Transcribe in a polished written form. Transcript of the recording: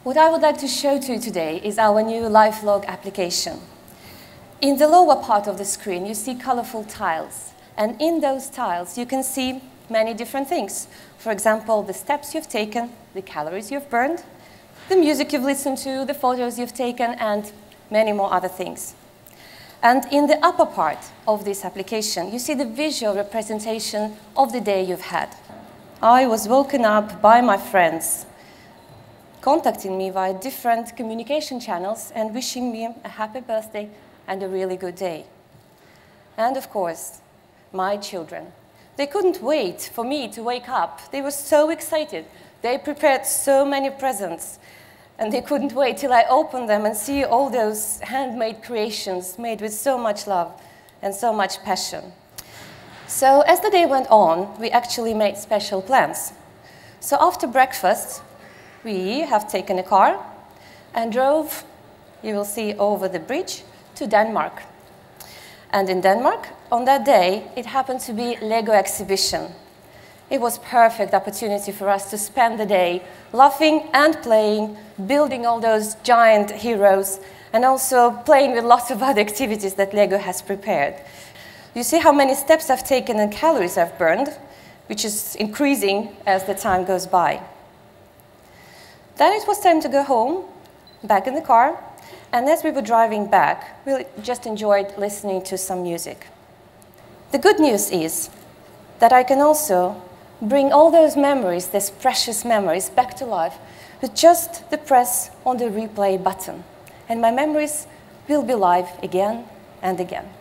What I would like to show to you today is our new life log application. In the lower part of the screen, you see colorful tiles. And in those tiles, you can see many different things. For example, the steps you've taken, the calories you've burned, the music you've listened to, the photos you've taken, and many more other things. And in the upper part of this application, you see the visual representation of the day you've had. I was woken up by my friends contacting me via different communication channels and wishing me a happy birthday and a really good day. And of course, my children. They couldn't wait for me to wake up. They were so excited. They prepared so many presents. And they couldn't wait till I opened them and see all those handmade creations made with so much love and so much passion. So as the day went on, we actually made special plans. So after breakfast, we have taken a car and drove, you will see, over the bridge to Denmark. And in Denmark, on that day, it happened to be Lego exhibition. It was a perfect opportunity for us to spend the day laughing and playing, building all those giant heroes, and also playing with lots of other activities that Lego has prepared. You see how many steps I've taken and calories I've burned, which is increasing as the time goes by. Then it was time to go home, back in the car, and as we were driving back, we just enjoyed listening to some music. The good news is that I can also bring all those memories, these precious memories, back to life with just the press on the replay button. And my memories will be live again and again.